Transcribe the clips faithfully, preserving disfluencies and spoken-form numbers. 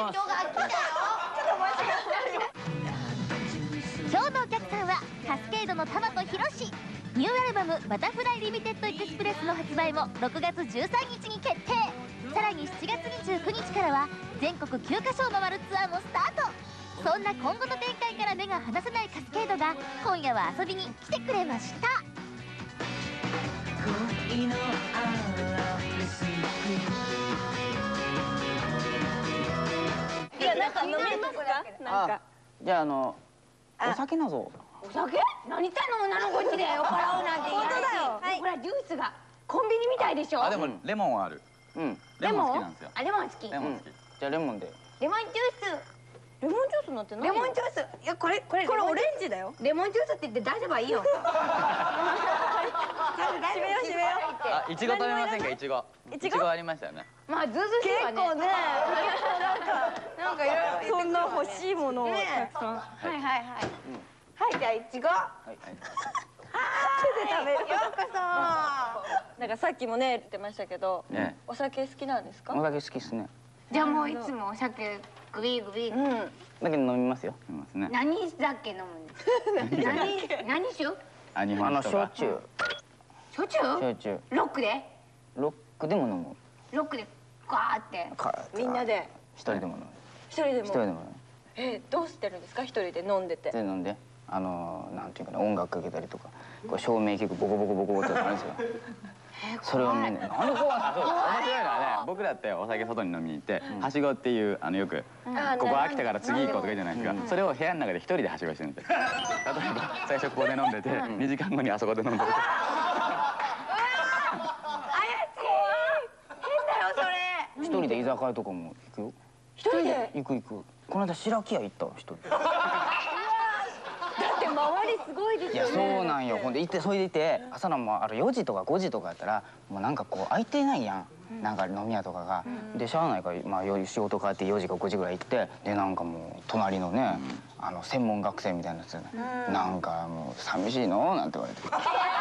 ます。 人が来たよ。 今日のお客さんはカスケードの玉木宏。ニューアルバム「バタフライリミテッドエクスプレス」の発売もろくがつじゅうさんにちに決定。さらにしちがつにじゅうくにちからは全国きゅうかしょを回るツアーもスタート。そんな今後の展開から目が離せないカスケードが今夜は遊びに来てくれました。 いや、なんか飲めますか？なんか。 じゃああのお酒なぞ。 お酒？何頼むなのこっちで酔っ払うなんて。本当だよ。ほらジュースがコンビニみたいでしょ。 あ、でもレモンはある。 うん。 レモン好きなんですよ。 あ、レモン好き。 レモン好き。 じゃあレモンで。 レモンジュース。 レモンジュースなんて何？ レモンジュース。いやこれこれこれオレンジだよ。 レモンジュースって言って出せばいいよ。 閉めよう閉めよあ、いちご食べませんか？いちご。いちごありましたよね。 まあずうずうしいわね。 結構ね。 なんかいろいろそんな欲しいものをたくさん。 はいはいはい。はいじゃあいちご。 はいはい。 手で食べる。 ようこそ。 なんかさっきもね言ってましたけど、 ね。 お酒好きなんですか？ お酒好きっすね。 じゃあもういつもお酒グビグビ。 うん。 だけど飲みますよ。 飲みますね。 何酒飲むんですか？何何酒？ あ、日あの本酒とか。 焼酎。 焼酎？ 焼酎。 ロックで？ ロックでも飲む。 ロックでガーって。 みんなで一人でも飲む。 一人でも。 一人でも飲む。 え、どうしてるんですか？一人で飲んでて。 で飲んで、あのなんていうかな、音楽かけたりとか、こう照明結構ボコボコボコボコってあるんですよ。それをみんな、なんで怖いの？ 面白いのはね、僕だってお酒外に飲みに行って、はしごっていうあのよくここ飽きたから次行こうとか言うじゃないですか。それを部屋の中で一人ではしごしてるんですよ。例えば最初ここで飲んでて、にじかんごにあそこで飲んでて。 怪しい。変だよそれ。 一人で居酒屋とかも行くよ。 一人で。 行く行く。この間白木屋行ったわ、一人で。 だって周りすごいですいや、 よね。 そうなんよ。ほんで行って、それでいて、朝のもうあれよじとかごじとかやったらもうなんかこう空いてないやん、なんか飲み屋とかが。でしゃあないから、まあよ仕事帰ってよじかごじぐらい行って、でなんかもう隣のね、あの専門学生みたいなやつでね、なんかもう寂しいのなんて言われて。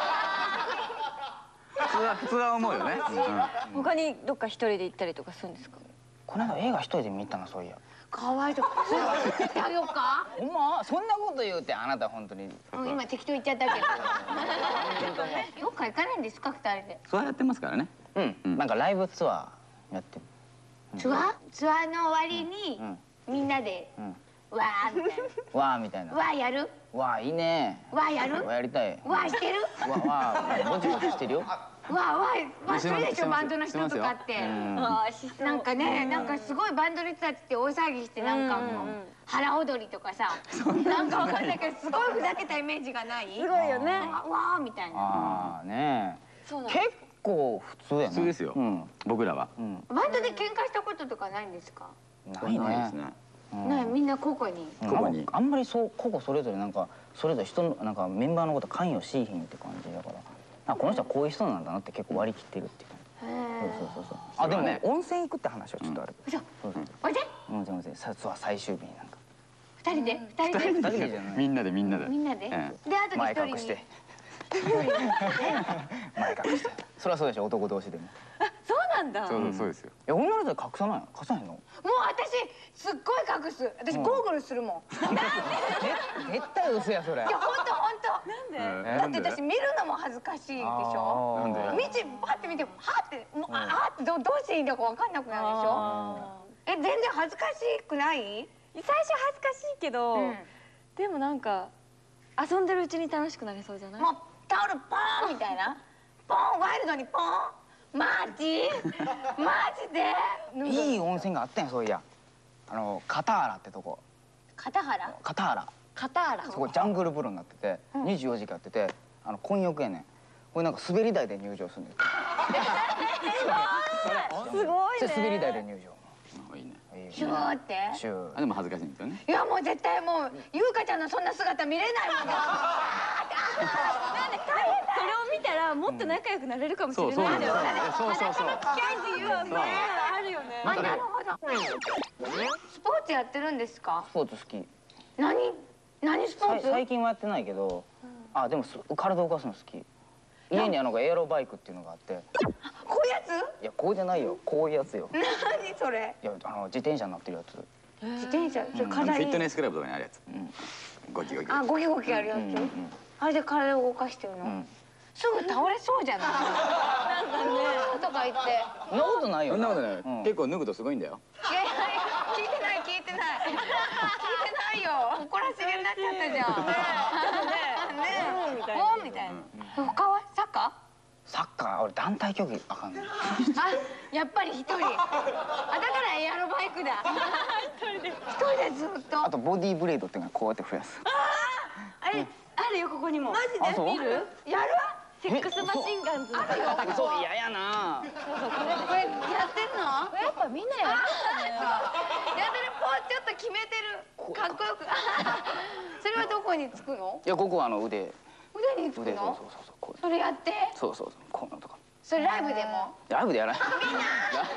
普通は普通は思うよね。 他にどっか一人で行ったりとかするんですか？ この間映画一人で見に行ったな、そういや。 かわいそう。してあげようか？ ほんまそんなこと言うて、あなた本当に。 うん、今適当言っちゃったけど。どっか行かないんですか二人で？ そうやってますからね。 うん、なんかライブツアーやってる。 ツアー？ツアーの終わりにみんなでわーみたいな。 わーみたいな。 わーやる？ わーいいね。 わーやる？ わーやりたい。 わーしてる？ わわーぼちぼちしてるよ。 わーわーわーするでしょバンドの人とかって。 ああ、しそう。 なんかね、なんかすごいバンドの人たちって大騒ぎしてなんかもう腹踊りとかさ、なんかわかんないけどすごいふざけたイメージがない？ すごいよね。 わーみたいな。 ああねえ。 そうなん結構普通やね。 普通ですよ。僕らは。 バンドで喧嘩したこととかないんですか？ ないね。 ね、みんな個々に。 個々に。 あんまりそう個々それぞれなんかそれぞれ人のなんかメンバーのこと関与しいひんって感じだから。あ、この人はこういう人なんだなって結構割り切ってるっていう感じ。そうそうそうそう。あ、でもね、温泉行くって話はちょっとある。 そう。 そうそう。 おいで。 温泉温泉。さ、そう最終日になんか。 二人で、二人で。 二人でじゃない。 みんなでみんなで。 みんなで。で、あと前一人に。 隠して。前隠して。そりゃそうでしょ、男同士でも。 そうなんだ。 そうそうですよ。 いや、女の人で隠さない？隠さへんの？ もう私すっごい隠す。私ゴーグルするもん。なんで？ 絶対嘘やそれ。 いや本当本当。なんで？だって私見るのも恥ずかしいでしょ。 なんで？ 道パって見てもはってもうあってどどうしていいんだかわかんなくなるでしょ。え全然恥ずかしくない？ 最初恥ずかしいけど、でもなんか遊んでるうちに楽しくなりそうじゃない？ もうタオルポーンみたいな。ポーンワイルドにポーン。マジ？マジで？ いい温泉があったんや、そういや。あの片原ってとこ。 片原？ 片原。 片原。 そこジャングル風呂になってて、にじゅうよじかんやってて、あの混浴やねん。これなんか滑り台で入場するんだよ。 すごいね。 滑り台で入場。 いいね。 シューって？ シュー。 でも恥ずかしいんですよね。 いやもう絶対もう優香ちゃんのそんな姿見れないもんね。 それを見たらもっと仲良くなれるかもしれないじゃん。 そうそうそう。 あるよね。 あ、なるほど。スポーツやってるんですか？ スポーツ好き。 何何スポーツ？ 最近はやってないけど、あ、でも体を動かすの好き。家にあのエアロバイクっていうのがあって。 こういうやつ？ いや、こうじゃないよ。こういうやつよ。 何それ？ いや、あの自転車になってるやつ。 自転車それあの体にフィットネスクラブとかにあるやつゴキゴキあゴキゴキやるやつあれで体を動かしてるのすぐ倒れそうじゃないなんかねとか言ってそんなことないよ。 そんなことない結構脱ぐとすごいんだよ。 いやいや聞いてない聞いてない聞いてないよ誇らしげになっちゃったじゃんねえねえおみたいな他はサッカーサッカー俺団体競技あかんねん。 あやっぱり一人あだからエアロバイクだ一人で一人でずっとあとボディーブレードっていうのがこうやって増やす。 あれあるよここにもマジあそう見るやるセックスマシンガンズあるよそう嫌やな。 これやってんのやっぱみんなやるやってるポーちょっと決めてるかっこよくそれはどこにつくのいやここはあの腕腕につく腕そうのそうそうそうこうそれやってそうそうそうこうのとか。 それライブでもライブでやらない。 みんな